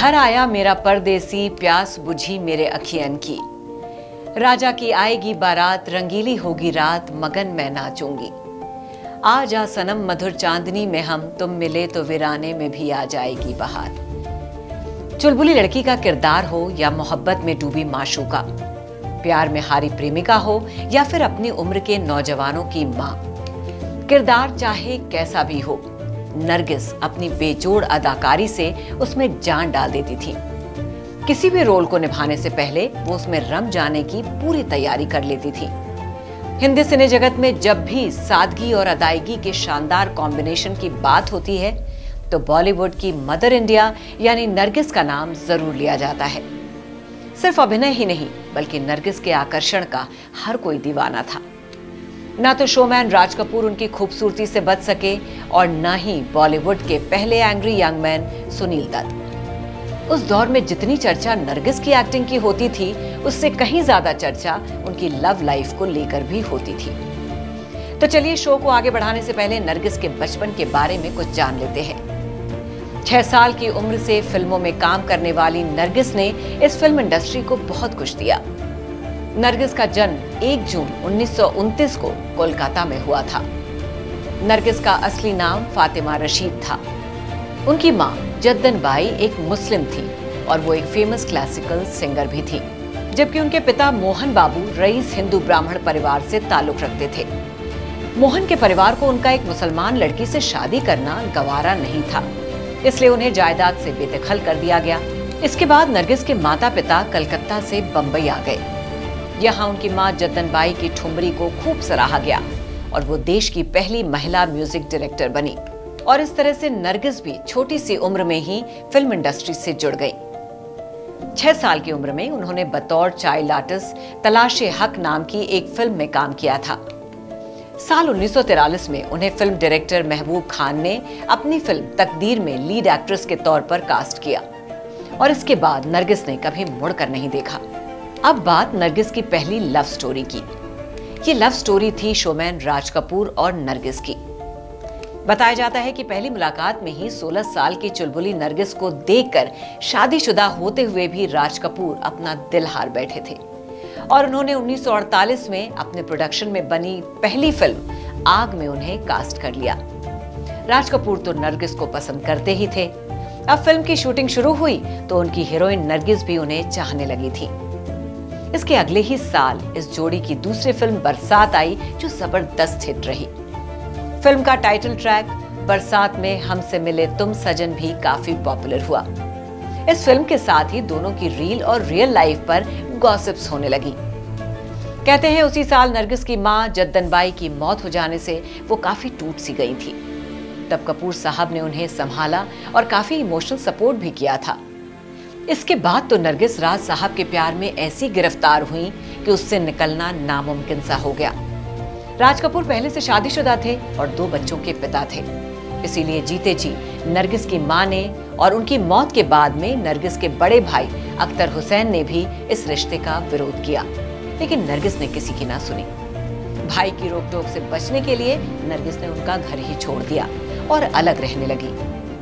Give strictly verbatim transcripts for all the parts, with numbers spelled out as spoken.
घर आया मेरा परदेसी, प्यास बुझी मेरे अखियन की। राजा की आएगी बारात, रंगीली होगी रात, मगन मैं नाचूंगी। आ जा सनम मधुर चांदनी में हम, तुम मिले तो वीराने में भी आ जाएगी बहार। चुलबुली लड़की का किरदार हो या मोहब्बत में डूबी माशूका, प्यार में हारी प्रेमिका हो या फिर अपनी उम्र के नौजवानों की मां, किरदार चाहे कैसा भी हो, नरगिस अपनी बेजोड़ अदाकारी से उसमें जान डाल देती थी। किसी भी रोल को निभाने से पहले वो उसमें रम जाने की पूरी तैयारी कर लेती थी। हिंदी सिने जगत में जब भी सादगी और अदायगी के शानदार कॉम्बिनेशन की बात होती है तो बॉलीवुड की मदर इंडिया यानी नरगिस का नाम जरूर लिया जाता है। सिर्फ अभिनय ही नहीं बल्कि नरगिस के आकर्षण का हर कोई दीवाना था। ना तो शोमैन राज कपूर उनकी खूबसूरती से बच सके और ना ही बॉलीवुड के पहले angry young man Sunil Dutt. उस दौर में जितनी चर्चा नरगिस की एक्टिंग की होती थी उससे कहीं ज्यादा चर्चा उनकी लव लाइफ को लेकर भी होती थी। तो चलिए शो को आगे बढ़ाने से पहले नरगिस के बचपन के बारे में कुछ जान लेते हैं। छह साल की उम्र से फिल्मों में काम करने वाली नरगिस ने इस फिल्म इंडस्ट्री को बहुत कुछ दिया। नरगिस का जन्म एक जून उन्नीस सौ उनतीस को कोलकाता में हुआ था। नरगिस का असली नाम फातिमा रशीद था। उनकी मां जद्दन बाई एक मुस्लिम थी और वो एक फेमस क्लासिकल सिंगर भी थी, जबकि उनके पिता मोहन बाबू रईस हिंदू ब्राह्मण परिवार से ताल्लुक रखते थे। मोहन के परिवार को उनका एक मुसलमान लड़की से शादी करना गवारा नहीं था, इसलिए उन्हें जायदाद से बेदखल कर दिया गया। इसके बाद नरगिस के माता पिता कलकत्ता से बंबई आ गए। यहाँ उनकी मां जद्दन बाई की ठुमरी को खूब सराहा गया और वो देश की पहली महिला म्यूजिक डायरेक्टर बनी। और इस तरह से नरगिस भी छोटी सी उम्र में ही फिल्म इंडस्ट्री से जुड़ गई। छह साल की उम्र में उन्होंने बतौर चाइल्ड आर्टिस्ट तलाशे हक नाम की एक फिल्म में काम किया था। साल उन्नीस सौ तिरालीस में उन्हें फिल्म डायरेक्टर महबूब खान ने अपनी फिल्म तकदीर में लीड एक्ट्रेस के तौर पर कास्ट किया और इसके बाद नरगिस ने कभी मुड़कर नहीं देखा। अब बात नरगिस की पहली लव स्टोरी की। ये लव स्टोरी थी शोमैन राज कपूर और नरगिस की। बताया जाता है कि पहली मुलाकात में ही सोलह साल की चुलबुली नरगिस को देखकर शादीशुदा होते हुए भी राज कपूर अपना दिल हार बैठे थे और उन्होंने उन्नीस सौ अड़तालीस में अपने प्रोडक्शन में बनी पहली फिल्म आग में उन्हें कास्ट कर लिया। राज कपूर तो नरगिस को पसंद करते ही थे। अब फिल्म की शूटिंग शुरू हुई तो उनकी हीरोइन नरगिस भी उन्हें चाहने लगी थी। इसके अगले ही साल इस जोड़ी की दूसरी फिल्म बरसात आई जो जबरदस्त हिट रही। फिल्म का टाइटल ट्रैक बरसात में हमसे मिले तुम सजन भी काफी पॉपुलर हुआ। इस फिल्म के साथ ही दोनों की रील और रियल लाइफ पर गॉसिप्स होने लगी। कहते हैं उसी साल नरगिस की मां जद्दन बाई की मौत हो जाने से वो काफी टूट सी गई थी। तब कपूर साहब ने उन्हें संभाला और काफी इमोशनल सपोर्ट भी किया था। इसके बाद तो नरगिस राज साहब के प्यार में ऐसी गिरफ्तार हुई कि उससे निकलना नामुमकिन सा हो गया। राज कपूर पहले से शादीशुदा थे और दो बच्चों के पिता थे, इसीलिए जीते जी नरगिस की मां ने और उनकी मौत के बाद में नरगिस के बड़े भाई अख्तर हुसैन ने भी इस रिश्ते का विरोध किया, लेकिन नरगिस ने किसी की ना सुनी। भाई की रोक-टोक से बचने के लिए नरगिस ने उनका घर ही छोड़ दिया और अलग रहने लगी।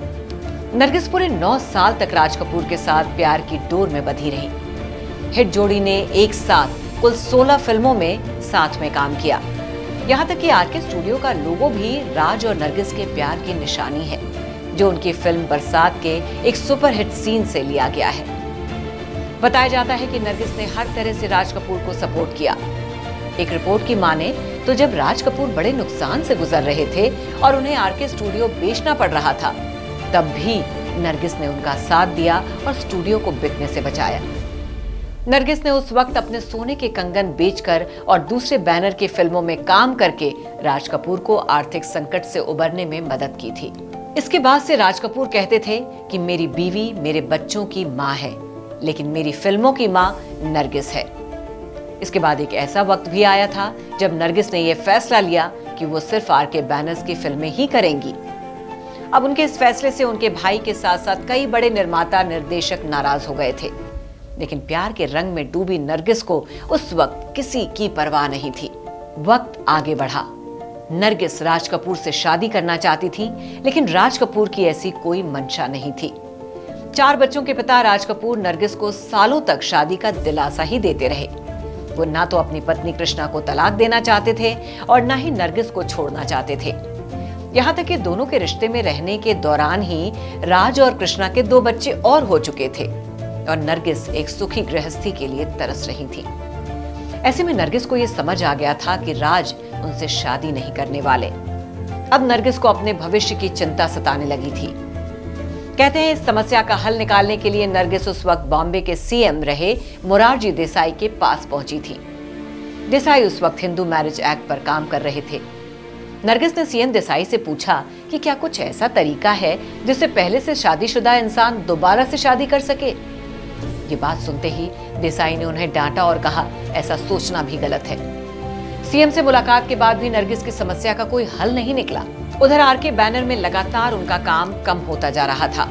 नरगिस पूरे नौ साल तक राज कपूर के साथ प्यार की डोर में बंधी रही। हिट जोड़ी ने एक साथ कुल सोलह फिल्मों में साथ में काम किया। यहाँ तक कि आरके स्टूडियो का लोगो भी राज और नरगिस के प्यार की निशानी है, जो उनकी फिल्म बरसात के एक सुपरहिट सीन से लिया गया है। बताया जाता है कि नरगिस ने हर तरह से राज कपूर को सपोर्ट किया। एक रिपोर्ट की माने तो जब राज कपूर बड़े नुकसान से गुजर रहे थे और उन्हें आरके स्टूडियो बेचना पड़ रहा था, तब भी नरगिस ने उनका साथ दिया और स्टूडियो को बिकने से बचाया। नरगिस ने उस वक्त अपने सोने के कंगन बेचकर और दूसरे बैनर की फिल्मों में काम करके राज कपूर को आर्थिक संकट से उबरने में मदद की थी। इसके बाद से राज कपूर कहते थे कि मेरी बीवी मेरे बच्चों की माँ है, लेकिन मेरी फिल्मों की माँ नरगिस है। इसके बाद एक ऐसा वक्त भी आया था जब नरगिस ने यह फैसला लिया कि वो सिर्फ आरके बैनर्स की फिल्में ही करेंगी। अब उनके इस फैसले से उनके भाई के साथ साथ कई बड़े निर्माता निर्देशक नाराज हो गए थे, लेकिन प्यार के रंग में डूबी नरगिस को उस वक्त किसी की परवाह नहीं थी। वक्त आगे बढ़ा। नरगिस राज कपूर से शादी करना चाहती थी, लेकिन राज कपूर की ऐसी कोई मंशा नहीं थी। चार बच्चों के पिता राज कपूर नरगिस को सालों तक शादी का दिलासा ही देते रहे। वो ना तो अपनी पत्नी कृष्णा को तलाक देना चाहते थे और ना ही नरगिस को छोड़ना चाहते थे। यहाँ तक कि दोनों के रिश्ते में रहने के दौरान ही राज और कृष्णा के दो बच्चे और हो चुके थे और नरगिस एक सुखी गृहस्थी के लिए तरस रही थी। ऐसे में नरगिस को यह समझ आ गया था कि राज उनसे शादी नहीं करने वाले। अब नरगिस को अपने भविष्य की चिंता सताने लगी थी। कहते हैं इस समस्या का हल निकालने के लिए नरगिस उस वक्त बॉम्बे के सीएम रहे मोरारजी देसाई के पास पहुंची थी। देसाई उस वक्त हिंदू मैरिज एक्ट पर काम कर रहे थे। नरगिस ने सीएम देसाई से पूछा कि क्या कुछ ऐसा तरीका है जिससे पहले से शादीशुदा इंसान दोबारा से शादी कर सके। ये बात सुनते ही देसाई ने उन्हें डांटा और कहा, ऐसा सोचना भी गलत है। सीएम से मुलाकात के बाद भी नरगिस की समस्या का कोई हल नहीं निकला। उधर आर के बैनर में लगातार उनका काम कम होता जा रहा था।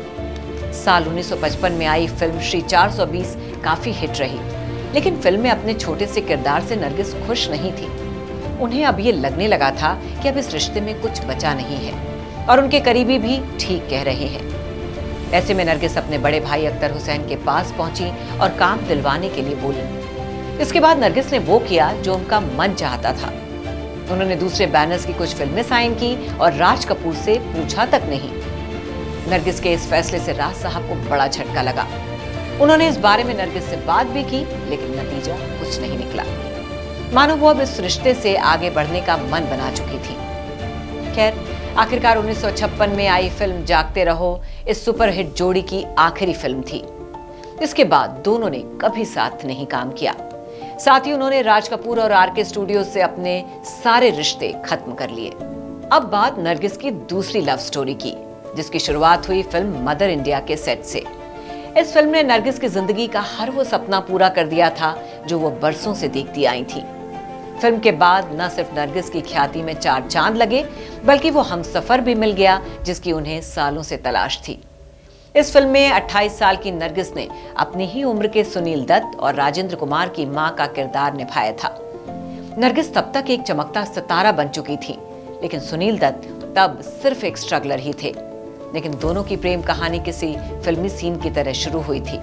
साल उन्नीस सौ पचपन में आई फिल्म श्री चार सौ बीस काफी हिट रही, लेकिन फिल्म में अपने छोटे से किरदार से नरगिस खुश नहीं थी। उन्हें अब ये लगने लगा था कि अब इस रिश्ते में कुछ बचा नहीं है और उनके करीबी भी ठीक कह रहे हैं। ऐसे में नरगिस अपने बड़े भाई अख्तर हुसैन के पास पहुंची और काम दिलवाने के लिए बोली। इसके बाद नरगिस ने वो किया जो उनका मन चाहता था। उन्होंने दूसरे बैनर्स की कुछ फिल्में साइन की और राज कपूर से पूछा तक नहीं। नरगिस के इस फैसले से राज साहब को बड़ा झटका लगा। उन्होंने इस बारे में नरगिस से बात भी की, लेकिन नतीजा कुछ नहीं निकला। मानो वो अब इस रिश्ते से आगे बढ़ने का मन बना चुकी थी। खैर, आखिरकार उन्नीस सौ छप्पन में आई फिल्म जागते रहो इस सुपरहिट जोड़ी की आखिरी फिल्म थी। इसके बाद दोनों ने कभी साथ नहीं काम किया। साथ ही उन्होंने राज कपूर और आर के स्टूडियो से अपने सारे रिश्ते खत्म कर लिए। अब बात नरगिस की दूसरी लव स्टोरी की, जिसकी शुरुआत हुई फिल्म मदर इंडिया के सेट से। इस फिल्म ने नरगिस की जिंदगी का हर वो सपना पूरा कर दिया था जो वो बरसों से देखती आई थी। फिल्म के बाद न सिर्फ नरगिस की ख्याति में चार चांद लगे, बल्कि वो हमसफर भी मिल गया जिसकी उन्हें सालों से तलाश थी। इस फिल्म में अट्ठाईस साल की नरगिस ने अपनी ही उम्र के सुनील दत्त और राजेंद्र कुमार की मां का किरदार निभाया था। नरगिस तब तक एक चमकता सितारा बन चुकी थी, लेकिन सुनील दत्त तब सिर्फ एक स्ट्रगलर ही थे। लेकिन दोनों की प्रेम कहानी किसी फिल्मी सीन की तरह शुरू हुई थी।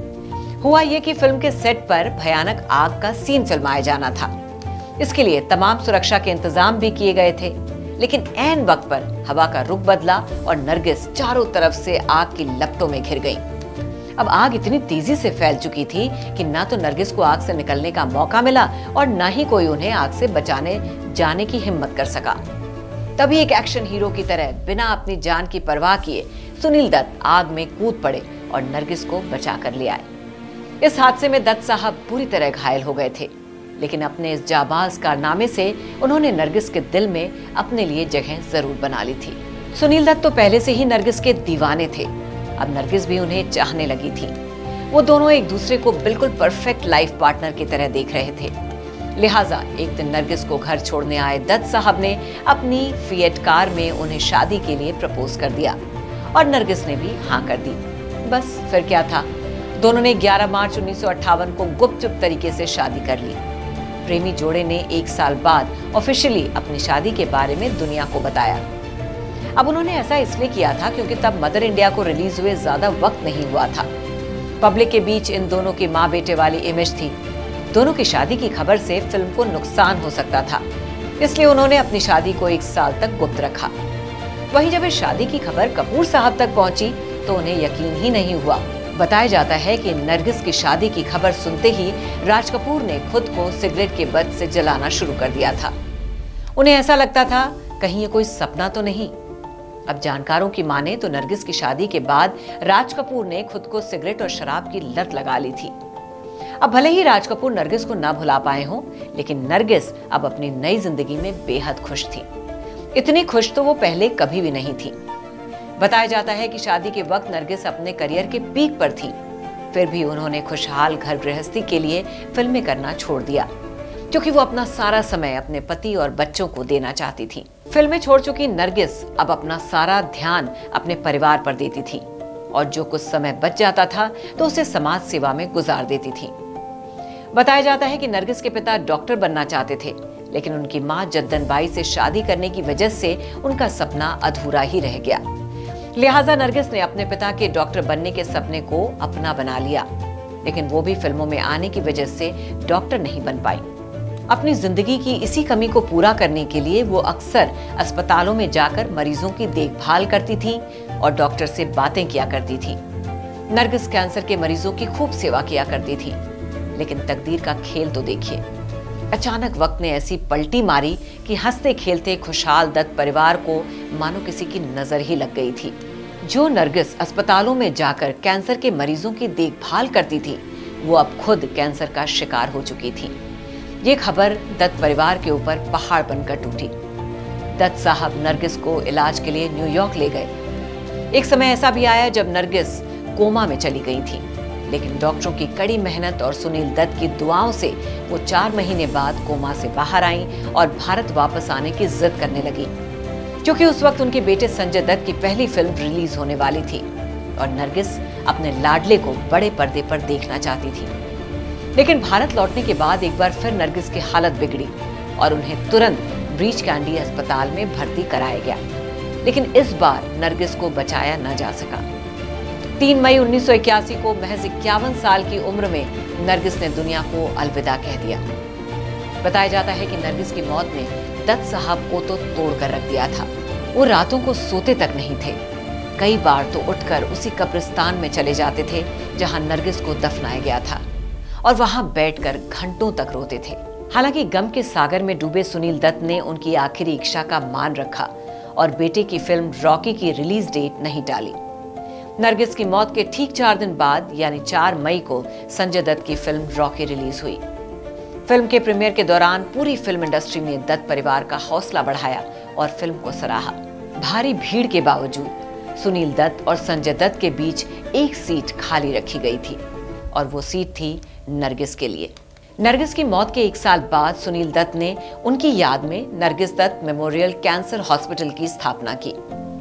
हुआ ये कि फिल्म के सेट पर भयानक आग का सीन फिल्माया जाना था। इसके लिए तमाम सुरक्षा के इंतजाम भी किए गए थे, लेकिन ऐन वक्त पर हवा का रुख बदला और नरगिस चारों तरफ से आग की लपटों में घिर गई। अब आग इतनी तेजी से फैल चुकी थी कि ना तो नरगिस को आग से निकलने का मौका मिला और ना ही कोई उन्हें आग से बचाने जाने की हिम्मत कर सका। तभी एक एक्शन हीरो की तरह बिना अपनी जान की परवाह किए सुनील दत्त आग में कूद पड़े और नरगिस को बचा कर ले आए। इस हादसे में दत्त साहब पूरी तरह घायल हो गए थे, लेकिन अपने इस जाबाज कारनामे से उन्होंने नरगिस के दिल में अपने लिए जगह जरूर बना ली थी। सुनील दत्त तो पहले से ही नरगिस के दीवाने थे, अब नरगिस भी उन्हें चाहने लगी थी। वो दोनों एक दूसरे को बिल्कुल परफेक्ट लाइफ पार्टनर की तरह देख रहे थे। लिहाजा एक दिन नरगिस को घर छोड़ने आए दत्त साहब ने अपनी फिएट कार में उन्हें शादी के लिए प्रपोज कर दिया और नरगिस ने भी हाँ कर दी। बस फिर क्या था, दोनों ने ग्यारह मार्च उन्नीस सौ अट्ठावन को गुपचुप तरीके से शादी कर ली। प्रेमी जोड़े ने एक साल बाद ऑफिशियली अपनी शादी के बारे में दुनिया को बताया। अब उन्होंने ऐसा इसलिए किया था क्योंकि तब मदर इंडिया को रिलीज हुए ज्यादा वक्त नहीं हुआ था। पब्लिक के बीच इन दोनों की माँ बेटे वाली इमेज थी। दोनों की शादी की खबर से फिल्म को नुकसान हो सकता था, इसलिए उन्होंने अपनी शादी को एक साल तक गुप्त रखा। वहीं जब इस शादी की खबर कपूर साहब तक पहुंची तो उन्हें यकीन ही नहीं हुआ। बताया जाता है कि नरगिस की शादी की खबर सुनते ही राज कपूर ने खुद को सिगरेट के बत्त से जलाना शुरू कर दिया था। उन्हें ऐसा लगता था कहीं ये कोई सपना तो नहीं। अब जानकारों की माने तो नरगिस की शादी के बाद राज कपूर ने खुद को सिगरेट और शराब की लत लगा ली थी। अब भले ही राज कपूर नरगिस को ना भुला पाए हों, लेकिन नरगिस अब अपनी नई जिंदगी में बेहद खुश थी। इतनी खुश तो वो पहले कभी भी नहीं थी। बताया जाता है कि शादी के वक्त नरगिस अपने करियर के पीक पर थी, फिर भी उन्होंने खुशहाल घर गृहस्थी के लिए फिल्में करना छोड़ दिया, क्योंकि वो अपना सारा समय अपने पति और बच्चों को देना चाहती थी। फिल्में छोड़ चुकी नरगिस अब अपना सारा ध्यान अपने परिवार पर देती थी और जो कुछ समय बच जाता था तो उसे समाज सेवा में गुजार देती थी। बताया जाता है कि नरगिस के पिता डॉक्टर बनना चाहते थे, लेकिन उनकी मां जद्दन बाई से शादी करने की वजह से उनका सपना अधूरा ही रह गया। लिहाजा नरगिस ने अपने पिता के डॉक्टर बनने के सपने को अपना बना लिया, लेकिन वो भी फिल्मों में आने की वजह से डॉक्टर नहीं बन पाई। अपनी जिंदगी की इसी कमी को पूरा करने के लिए वो अक्सर अस्पतालों में जाकर मरीजों की देखभाल करती थी और डॉक्टर से बातें किया करती थी। नरगिस कैंसर के मरीजों की खूब सेवा किया करती थी, लेकिन तकदीर का खेल तो देखिए। अचानक वक्त ने ऐसी पलटी मारी कि हंसते खेलते खुशहाल दत्त परिवार को मानो किसी की नजर ही लग गई थी। जो नरगिस अस्पतालों में जाकर कैंसर के मरीजों की देखभाल करती थी, वो अब खुद कैंसर का शिकार हो चुकी थी। ये खबर दत्त परिवार के ऊपर पहाड़ बनकर टूटी। दत्त साहब नरगिस को इलाज के लिए न्यूयॉर्क ले गए। एक समय ऐसा भी आया जब नरगिस कोमा में चली गई थी, लेकिन डॉक्टरों की कड़ी मेहनत और सुनील दत्त की दुआओं से वो चार महीने बाद कोमा से बाहर आईं और भारत वापस आने की जिद करने लगी, क्योंकि उस वक्त उनके बेटे संजय दत्त की पहली फिल्म रिलीज होने वाली थी और नरगिस अपने लाडले को बड़े पर्दे पर देखना चाहती थी। लेकिन भारत लौटने के बाद एक बार फिर नरगिस की हालत बिगड़ी और उन्हें तुरंत ब्रीच कैंडी अस्पताल में भर्ती कराया गया, लेकिन इस बार नरगिस को बचाया न जा सका। तीन मई उन्नीस सौ इक्यासी को महज इक्यावन साल की उम्र में नरगिस ने दुनिया को अलविदा कह दिया। बताया जाता है कि नरगिस की मौत ने दत्त साहब को तो तोड़कर रख दिया था। वो रातों को सोते तक नहीं थे। कई बार तो उठकर उसी कब्रिस्तान में चले जाते थे जहां नरगिस को दफनाया गया था और वहां बैठकर घंटों तक रोते थे। हालांकि गम के सागर में डूबे सुनील दत्त ने उनकी आखिरी इच्छा का मान रखा और बेटे की फिल्म रॉकी की रिलीज डेट नहीं टाली। नरगिस की मौत के ठीक चार दिन बाद यानी चार मई को संजय दत्त की फिल्म रॉकी रिलीज हुई। फिल्म के प्रीमियर के दौरान पूरी फिल्म इंडस्ट्री ने दत्त परिवार का हौसला बढ़ाया और फिल्म को सराहा। भारी भीड़ के बावजूद सुनील दत्त और संजय दत्त के बीच एक सीट खाली रखी गई थी और वो सीट थी नरगिस के लिए। नरगिस की मौत के एक साल बाद सुनील दत्त ने उनकी याद में Nargis Dutt memorial cancer hospital की स्थापना की।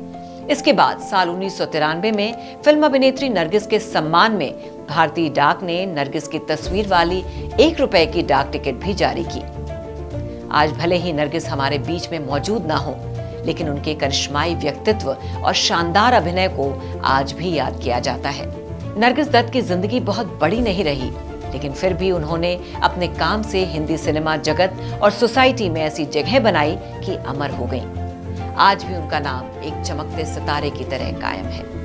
इसके बाद साल उन्नीस सौ तिरानवे में फिल्म अभिनेत्री नरगिस के सम्मान में भारतीय डाक ने नरगिस की तस्वीर वाली एक रुपए की डाक टिकट भी जारी की। आज भले ही नरगिस हमारे बीच में मौजूद ना हो, लेकिन उनके करिश्माई व्यक्तित्व और शानदार अभिनय को आज भी याद किया जाता है। नरगिस दत्त की जिंदगी बहुत बड़ी नहीं रही, लेकिन फिर भी उन्होंने अपने काम से हिंदी सिनेमा जगत और सोसाइटी में ऐसी जगह बनाई कि अमर हो गईं। आज भी उनका नाम एक चमकते सितारे की तरह कायम है।